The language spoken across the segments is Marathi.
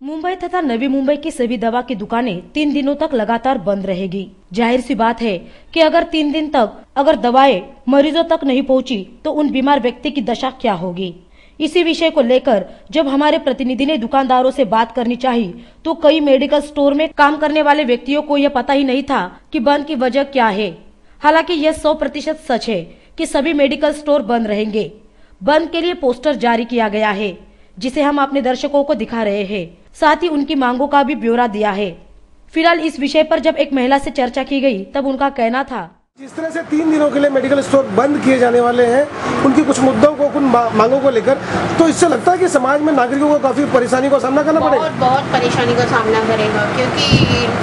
मुंबई तथा नवी मुंबई की सभी दवा की दुकानें 3 दिनों तक लगातार बंद रहेगी। जाहिर सी बात है कि अगर 3 दिन तक अगर दवाएं मरीजों तक नहीं पहुंची तो उन बीमार व्यक्ति की दशा क्या होगी। इसी विषय को लेकर जब हमारे प्रतिनिधि ने दुकानदारों से बात करनी चाहिए तो कई मेडिकल स्टोर में काम करने वाले व्यक्तियों को यह पता ही नहीं था कि बंद की वजह क्या है। हालांकि यह 100% सच है कि सभी मेडिकल स्टोर बंद रहेंगे। बंद के लिए पोस्टर जारी किया गया है जिसे हम अपने दर्शकों को दिखा रहे हैं। साथ ही उनकी मांगों का भी ब्यौरा दिया है। फिलहाल इस विषय पर जब एक महिला से चर्चा की गई तब उनका कहना था, जिस तरह से 3 दिनों के लिए मेडिकल स्टोर बंद किए जाने वाले हैं, उनकी कुछ मुद्दों को, कुछ मांगों को लेकर, तो इससे लगता है कि समाज में नागरिकों को काफी परेशानी का सामना करना पड़ेगा। बहुत परेशानी का सामना करेगा क्योंकि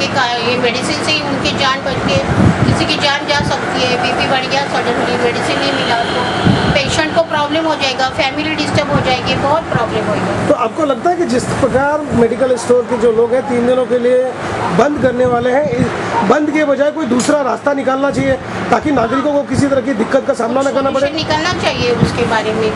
ये मेडिसिन से ही उनकी जान बचती है। किसी की जान जा सकती है, बीपी बढ़ गया, सडनली मेडिसिन नहीं मिला तो पेशेंट को प्रॉब्लम हो जाएगा, फैमिली डिस्टर्ब हो जाएगी, बहुत प्रॉब्लम होगी। तो आपको लगता है कि जिस प्रकार मेडिकल स्टोर के जो लोग हैं 3 दिनों के लिए बंद करने वाले हैं, बंद के बजाय कोई दूसरा रास्ता निकालना चाहिए ताकि नागरिकों को किसी तरह की दिक्कत का सामना न करना पड़े? निकलना चाहिए उसके बारे में।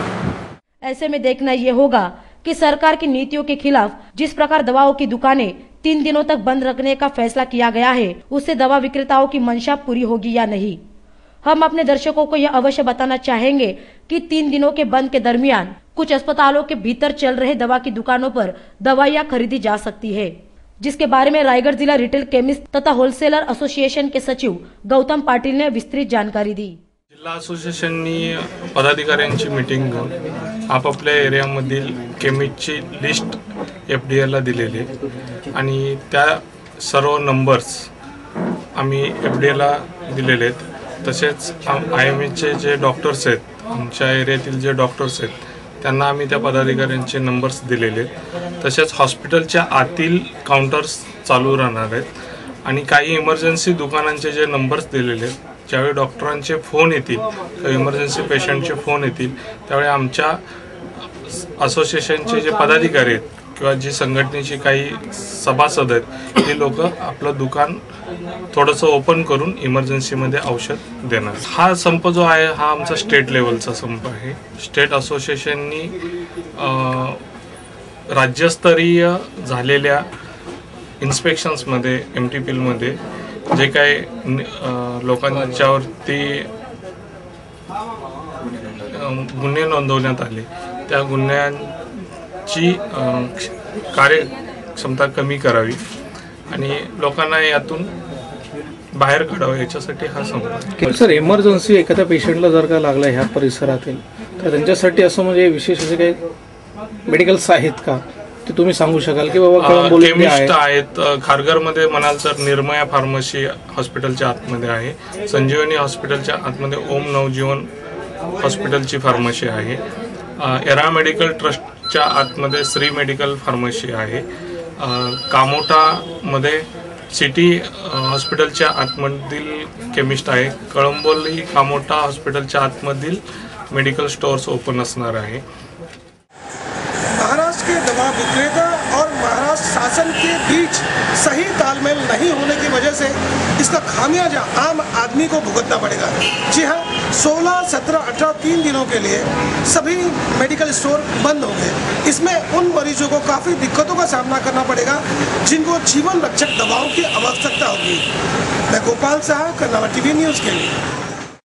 ऐसे में देखना ये होगा कि सरकार की नीतियों के खिलाफ जिस प्रकार दवाओं की दुकानें 3 दिनों तक बंद रखने का फैसला किया गया है, उससे दवा विक्रेताओं की मंशा पूरी होगी या नहीं। हम अपने दर्शकों को यह अवश्य बताना चाहेंगे कि 3 दिनों के बंद के दरमियान कुछ अस्पतालों के भीतर चल रहे दवा की दुकानों पर दवाइयां खरीदी जा सकती है, जिसके बारे में रायगढ़ जिला रिटेल केमिस्ट तथा होलसेलर असोसिएशन के सचिव गौतम पाटील ने विस्तृत जानकारी दी। जिल्हा असोसिएशननी पदाधिकाऱ्यांची मीटिंग घेऊन आपापल्या एरियामधील केमिस्टची लिस्ट FDA ला दिलेली आणि त्या सर्व नंबर्स आम्ही FDA ला दिलेले आहेत। तसेच IMHचे जे डॉक्टर्स आहेत, आमच्या एरियातील जे डॉक्टर्स आहेत त्यांना आम्ही त्या पदाधिकाऱ्यांचे नंबर्स दिलेले आहेत। तसेच हॉस्पिटलच्या आतील काउंटर्स चालू राहणार आहेत आणि काही इमर्जन्सी दुकानांचे जे नंबर्स दिलेले आहेत, ज्यावेळी डॉक्टरांचे फोन येतील किंवा इमर्जन्सी पेशंटचे फोन येतील त्यावेळी आमच्या असोसिएशनचे जे पदाधिकारी आहेत किंवा जी संघटनेची काही सभासद आहेत ते लोक आपलं दुकान थोडंसं ओपन करून इमर्जन्सीमध्ये औषध देणार। हा संप जो आहे हा आमचा स्टेट लेवलचा संप आहे। स्टेट असोसिएशननी राज्यस्तरीय झालेल्या इन्स्पेक्शन्समध्ये MTPL मध्ये जे काही लोकांच्यावरती गुन्हे नोंदवण्यात आले त्या गुन्ह्यांची कार्यक्षमता कमी करावी आणि लोकांना यातून बाहेर काढावं याच्यासाठी हा संप। सर, इमर्जन्सी एखाद्या पेशंटला जर का लागला ह्या परिसरातील तर त्यांच्यासाठी असं म्हणजे विशेष असे काही मेडिकल्स आहेत का ते तुम्ही सांगू शकाल की बाबा केमिस्ट आहेत? खारघरमध्ये म्हणाल तर निर्मया फार्मसी हॉस्पिटलच्या आतमध्ये आहे, संजीवनी हॉस्पिटलच्या आतमध्ये ओम नवजीवन हॉस्पिटलची फार्मसी आहे, एरा मेडिकल ट्रस्टच्या आतमध्ये श्री मेडिकल फार्मसी आहे, कामोठामध्ये सिटी हॉस्पिटलच्या आतमधील केमिस्ट आहे, कळंबोली कामोठा हॉस्पिटलच्या आतमधील मेडिकल स्टोर्स ओपन असणार आहे। महाराष्ट्र के दवा विक्रेता और महाराष्ट्र शासन के बीच सही तालमेल नहीं होने की वजह से इसका खामियाजा आम आदमी को भुगतना पड़ेगा। जी हाँ, 16, 17, 18, 3 दिनों के लिए सभी मेडिकल स्टोर बंद होंगे। इसमें उन मरीजों को काफ़ी दिक्कतों का सामना करना पड़ेगा जिनको जीवन रक्षक दवाओं की आवश्यकता होगी। मैं गोपाल साह, कर्नाटक TV न्यूज़ के लिए।